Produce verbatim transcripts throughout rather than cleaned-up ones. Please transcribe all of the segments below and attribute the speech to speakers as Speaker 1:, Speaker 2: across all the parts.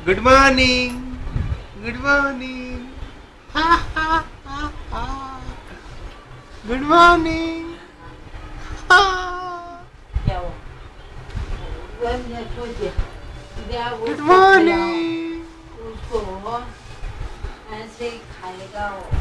Speaker 1: Good morning, good morning, हा हा हा हा, गुड मॉर्निंग।
Speaker 2: क्या हुआ?
Speaker 1: Good morning.
Speaker 2: उसको ऐसे ही खाएगा वो।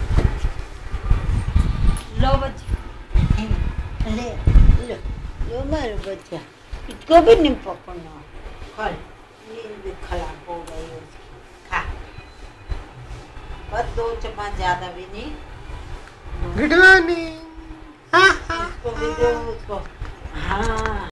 Speaker 2: लो बच्चे, ले लो लो मेरे बच्चा, इसको भी नहीं पकड़ना। खा, नींद भी खराब हो गई उसकी। खा, बस दो चम्मच ज्यादा भी नहीं।
Speaker 1: Good morning.
Speaker 2: इसको भी दो उसको। हाँ।